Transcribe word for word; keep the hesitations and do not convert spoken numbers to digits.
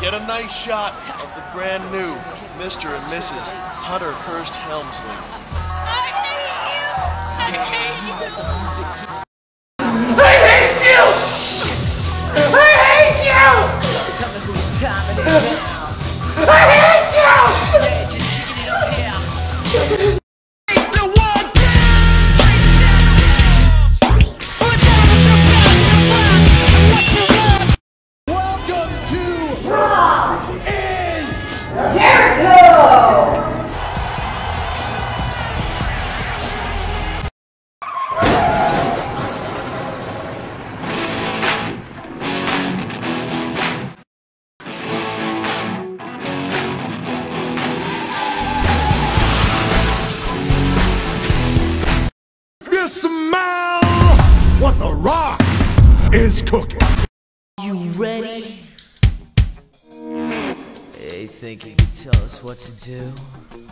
get a nice shot of the brand new Mister and Missus Hunter Hearst Helmsley. I hate you! I hate you! I hate you! Tell me whose time it is now. I hate you! Yeah, just kicking it up here. Welcome to Raw is Jericho! You smell what the Rock is cooking. You ready? Hey, think you can tell us what to do?